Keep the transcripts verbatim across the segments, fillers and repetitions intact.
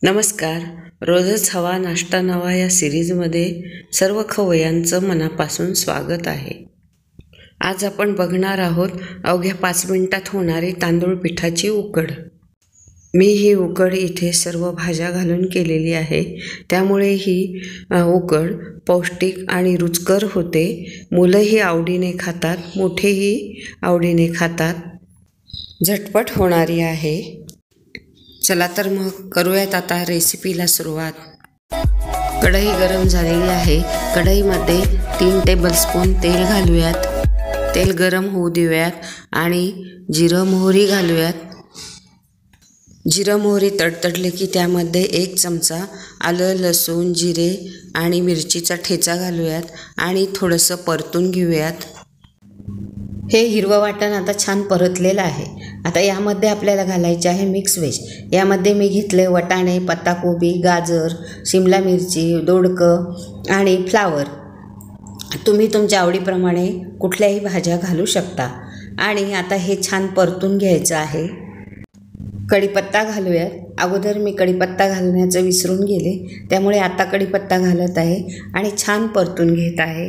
नमस्कार. रोजच हवा नाश्ता नवा या सिरीजमध्ये सर्व खवय्यांचं मनापासून स्वागत आहे. आज आपण बघणार आहोत अवघ्या पाच मिनिटात होणारी तांदूळ पिठाची उकड. मी ही उकड इथे सर्व भाज्या घालून केलेली आहे, त्यामुळे ही उकड पौष्टिक आणि रुचकर होते. मुलंही आवडीने खातात, मोठेही आवडीने खातात. झटपट होणारी आहे. चला तर मग करूयात आता रेसिपीला सुरुवात. कढई गरम झालेली आहे. कढईमध्ये तीन टेबलस्पून तेल घालूयात. तेल गरम होऊ देऊयात आणि जिरं मोहरी घालूयात. जिरं मोहरी तडतडले की त्यामध्ये एक चमचा आलं लसूण जिरे आणि मिरचीचा ठेचा घालूयात आणि थोडंसं परतून घेऊयात. हे हिरवं वाटण आता छान परतलेलं आहे. आता यामध्ये आपल्याला घालायचे आहे मिक्स व्हेज. यामध्ये मी घेतले वाटाणे, पत्ताकोबी, गाजर, शिमला मिरची, दोडकं आणि फ्लावर. तुम्ही तुमच्या आवडीप्रमाणे कुठल्याही भाज्या घालू शकता. आणि आता हे छान परतून घ्यायचं आहे. कढीपत्ता घालूयात. अगोदर मी कढीपत्ता घालण्याचं विसरून गेले, त्यामुळे आता कढीपत्ता घालत आहे आणि छान परतून घेत आहे.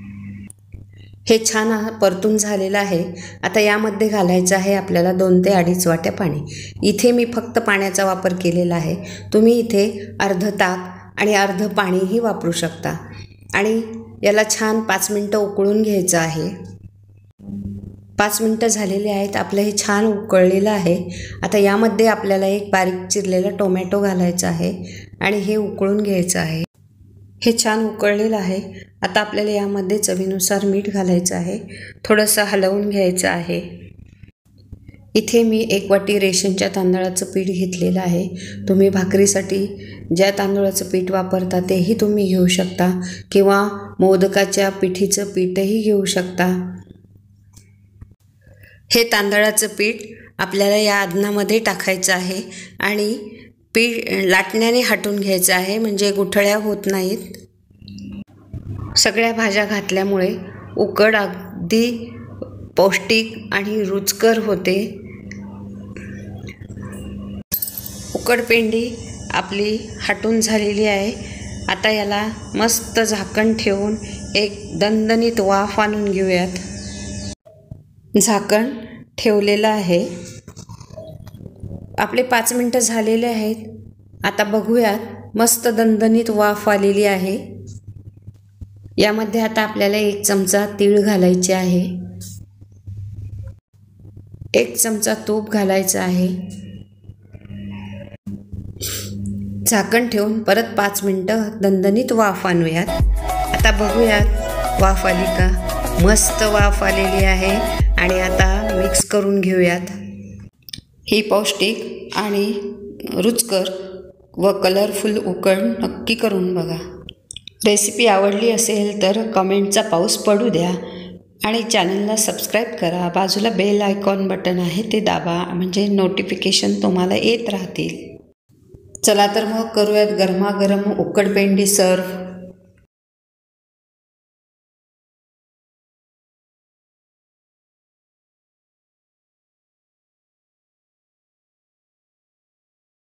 हे छान परतून झालेलं आहे. आता यामध्ये घालायचं आहे आपल्याला दोन ते अडीच वाट्या पाणी. इथे मी फक्त पाण्याचा वापर केलेला आहे. तुम्ही इथे अर्ध ताक आणि अर्ध पाणीही वापरू शकता. आणि याला छान पाच मिनटं उकळून घ्यायचं आहे. पाच मिनटं झालेली आहेत. आपलं हे छान उकळलेलं आहे. आता यामध्ये आपल्याला एक बारीक चिरलेला टोमॅटो घालायचा आहे आणि हे उकळून घ्यायचं आहे. हे छान उकळलेलं आहे. आता आपल्याला यामध्ये चवीनुसार मीठ घालायचं आहे. थोडंसं हलवून घ्यायचं आहे. इथे मी एक वाटी रेशनच्या तांदळाचं पीठ घेतलेलं आहे. तुम्ही भाकरीसाठी ज्या तांदूळाचं पीठ वापरता तेही तुम्ही घेऊ शकता किंवा मोदकाच्या पिठीचं पीठही घेऊ शकता. हे तांदळाचं पीठ आपल्याला या आदनामध्ये टाकायचं आहे आणि पीठ लाटण्याने हटून घ्यायचं आहे, म्हणजे गुठळ्या होत नाहीत. सगळ्या भाज्या घातल्यामुळे उकड अगदी पौष्टिक आणि रुचकर होते. उकडपेंडी आपली हटून झालेली आहे. आता याला मस्त झाकण ठेवून एक दणदणीत वाफ आणून घेऊयात. झाकण ठेवलेलं आहे. आपले पाच मिनटं झालेले आहेत. आता बघूयात. मस्त दणदणीत वाफ आलेली आहे. यामध्ये आता आपल्याला एक चमचा तीळ घालायचे आहे. एक चमचा तूप घालायचं आहे. झाकण ठेवून परत पाच मिनटं दणदणीत वाफ आणूयात. आता बघूयात वाफ आली का. मस्त वाफ आलेली आहे. आणि आता मिक्स करून घेऊयात. ही पौष्टिक आणि रुचकर व कलरफुल उकड नक्की करून बघा. रेसिपी आवडली असेल तर कमेंटचा पाऊस पडू द्या आणि चॅनलला सबस्क्राईब करा. बाजूला बेल आयकॉन बटन आहे ते दाबा, म्हणजे नोटिफिकेशन तुम्हाला येत राहतील. चला तर मग करूयात गरमागरम उकडपेंडी सर्व.